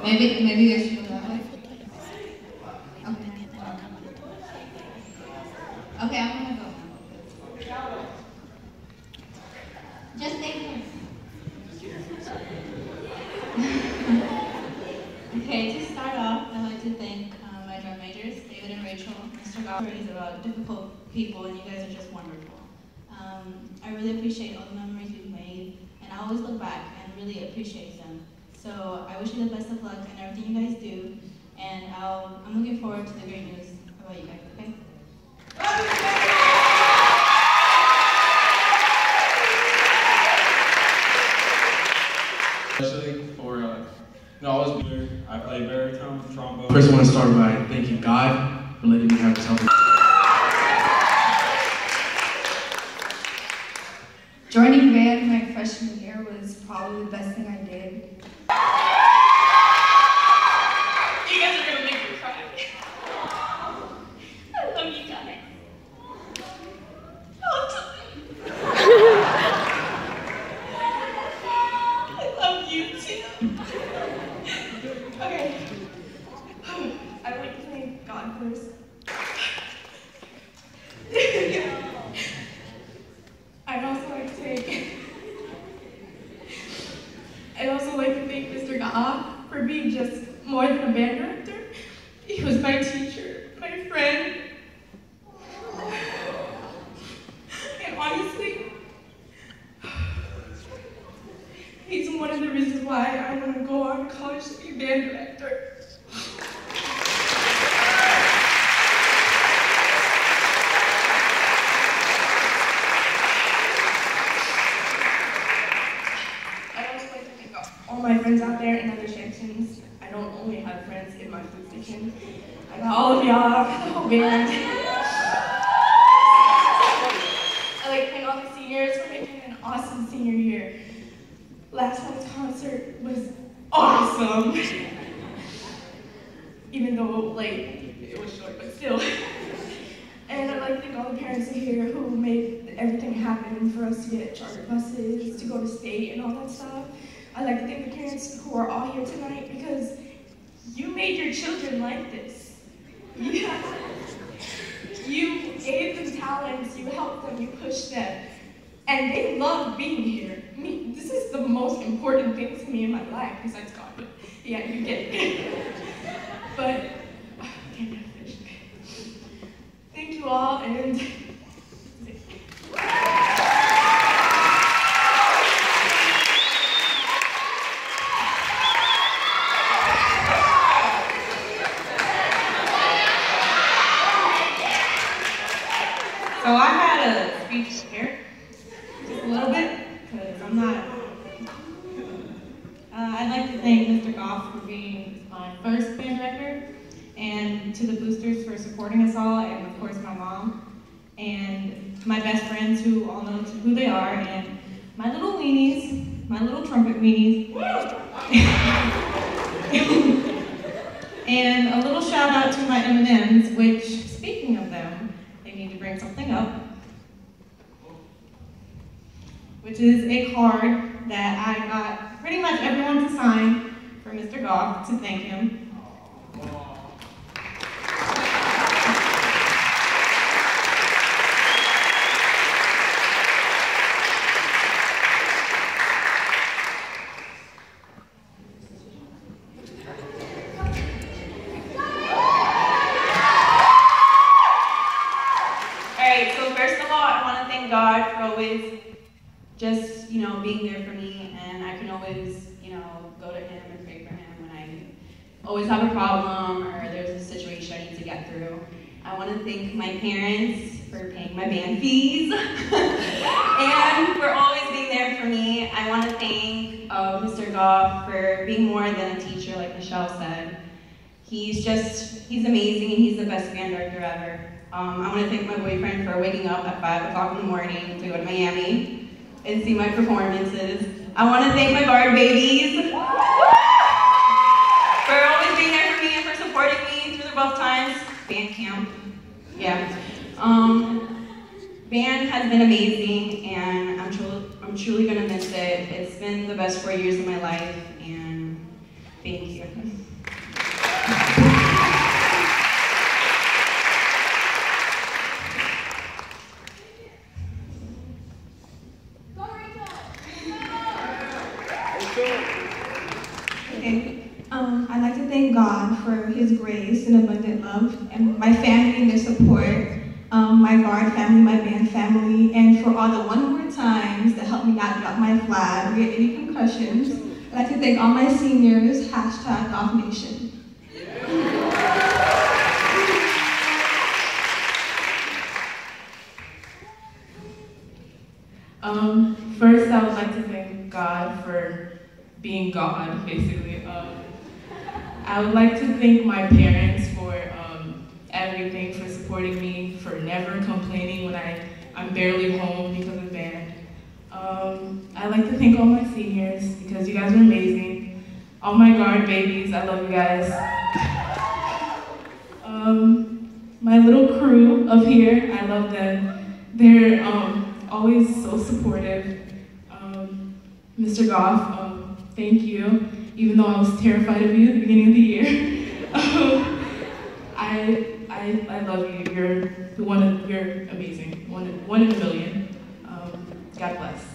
Maybe I should go that way. Okay, I'm gonna go. Just stay here. Okay, to start off, I'd like to thank my drum majors, David and Rachel, Mr. Goff. Stories about difficult people, and you guys are just wonderful. I really appreciate all the memories we've made, and I always look back and really appreciate them. So I wish you the best of luck in everything you guys do, and I'm looking forward to the great news about you guys, okay? Especially for, I play baritone, trombone. First, I want to start by thanking God for letting me have this help. Joining band my freshman year was probably the best thing I did. You guys are gonna make me cry. I love you guys. I love you too. Okay. I'd like to thank God first. I'd also like to thank Mr. Goff for being just more than a band director. He was my teacher, my friend. And honestly, he's one of the reasons why I want to go on to college to be a band director. All my friends out there in other sections. I don't only have friends in my food section. I got all of y'all, the whole band. I like to thank all the seniors for making an awesome senior year. Last month's concert was awesome. Even though, it was short, but still. And I'd like to thank all the parents here who made everything happen for us to get charter buses, to go to state, and all that stuff. I'd like to thank the parents who are all here tonight because you made your children like this. Yeah. You gave them talents, you helped them, you pushed them, and they love being here. This is the most important thing to me in my life, besides God, but yeah, you get it. But, thank you all, and so I had a speech here, just a little bit, because I'm not. I'd like to thank Mr. Goff for being my first band director, and to the Boosters for supporting us all, and of course my mom, and my best friends who all know who they are, and my little weenies, my little trumpet weenies. And a little shout out to my M&Ms, which, speaking of them, need to bring something up, which is a card that I got pretty much everyone to sign for Mr. Goff to thank him. God for always just, being there for me, and I can always, go to him and pray for him when I always have a problem or there's a situation I need to get through. I want to thank my parents for paying my band fees and for always being there for me. I want to thank Mr. Goff for being more than a teacher, like Michelle said. He's amazing, and he's the best band director ever. I want to thank my boyfriend for waking up at 5 o'clock in the morning to go to Miami and see my performances. I want to thank my Bard babies for always being there for me and for supporting me through the rough times. Band camp, yeah. Band has been amazing, and I'm truly gonna miss it. It's been the best 4 years of my life, and Thank you. Okay. I'd like to thank God for His grace and abundant love, and my family and their support, my guard family, my band family, and for all the one more times that helped me not drop my flag or get any concussions. I'd like to thank all my seniors, #GolfNation. First, I would like to thank God for being God, basically. I would like to thank my parents for everything, for supporting me, for never complaining when I'm barely home because of band. I'd like to thank all my seniors because you guys are amazing. All my guard babies, I love you guys. My little crew up here, I love them. They're always so supportive. Mr. Goff, thank you. Even though I was terrified of you at the beginning of the year. I love you. You're amazing. One in a million. God bless.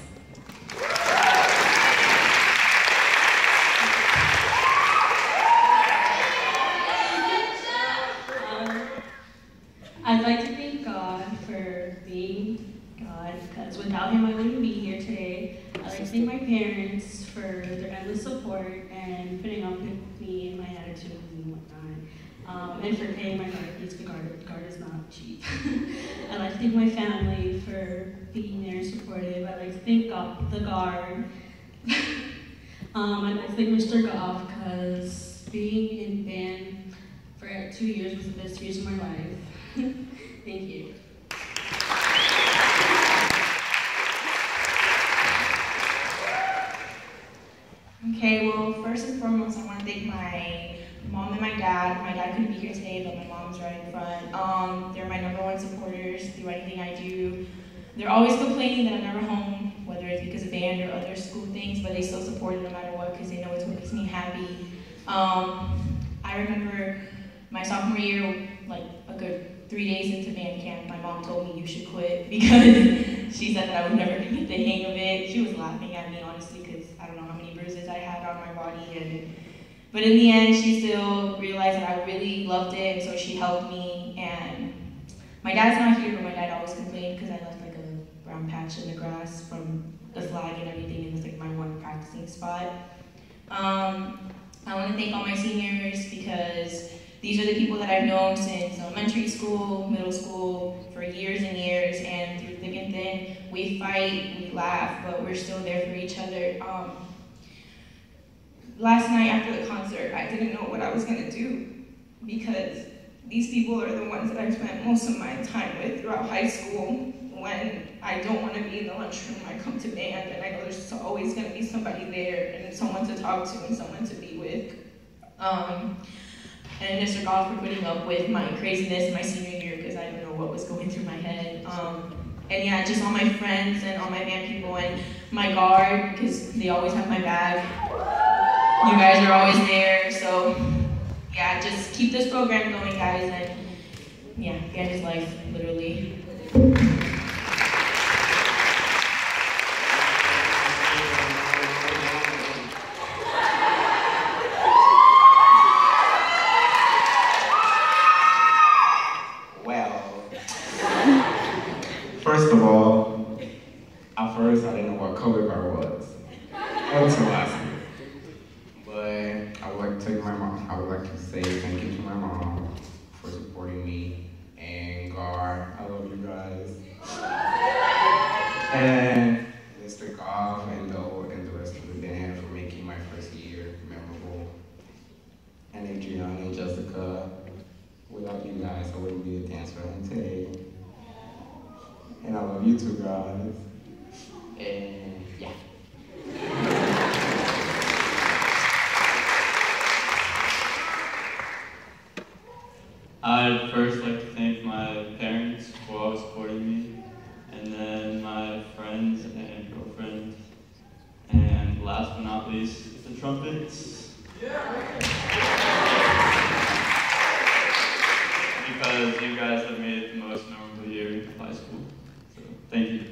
I'd like to thank God for being God, because without Him I wouldn't be here today. I'd like to thank my parents for their endless support and putting up with me and my attitude and whatnot, and for paying my guard fees, because guard is not cheap. I'd like to thank my family for being there and supportive. I'd like to thank God, the guard. I'd like to thank Mr. Goff, because being in band for 2 years was the best years of my life. Thank you. Okay, well, first and foremost, I want to thank my mom and my dad. My dad couldn't be here today, but my mom's right in front. They're my #1 supporters through anything I do. They're always complaining that I'm never home, whether it's because of band or other school things, but they still support it no matter what because they know it's what makes me happy. I remember my sophomore year, like a good 3 days into band camp, my mom told me you should quit because she said that I would never get the hang of it. She was laughing at me, honestly, because I don't know how many bruises I had on my body. But in the end, she still realized that I really loved it, and so she helped me. And my dad's not here, but my dad always complained because I left like a brown patch in the grass from the flag and everything, and it was like my one practicing spot. I want to thank all my seniors because these are the people that I've known since elementary school, middle school, for years and years, and through thick and thin, we fight, we laugh, but we're still there for each other. Last night after the concert, I didn't know what I was gonna do because these people are the ones that I've spent most of my time with throughout high school. When I don't want to be in the lunchroom, I come to band, and I know there's always gonna be somebody there and someone to talk to and someone to be with. And Mr. Goff for putting up with my craziness in my senior year because I don't know what was going through my head. And yeah, just all my friends and all my band people and my guard because they always have my back. You guys are always there, so yeah, just keep this program going, guys, and yeah, band is life, literally. First of all, at first I didn't know what color guard was until last year. But I would like to thank my mom. I would like to say thank you to my mom for supporting me and guard. I love you guys. And Mr. Goff and the rest of the band for making my first year memorable. And Adriana and Jessica. Without you guys, I wouldn't be the dancer I am today. And I love you too, guys. And yeah. I'd first like to thank my parents for always supporting me, and then my friends and girlfriends, and last but not least, the trumpets. Because you guys have made it the most memorable year of high school. So, thank you.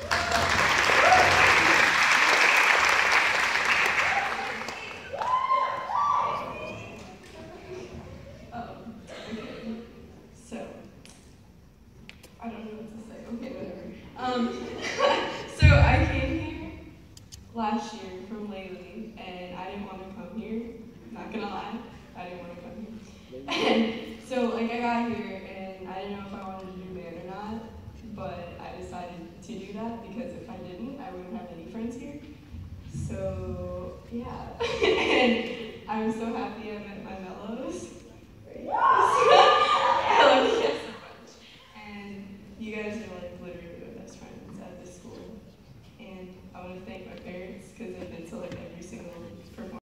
Okay. So, I don't know what to say. Okay, whatever. So I came here last year from Laley, and I didn't want to come here. Not gonna lie, I didn't want to come here. And so, like, I got here, and I didn't know if I wanted to do band or not, but I decided to do that because if I didn't, I wouldn't have any friends here. So, yeah. And I'm so happy I met my mellows. I love you guys so much. And you guys are like literally my best friends at this school. And I want to thank my parents because they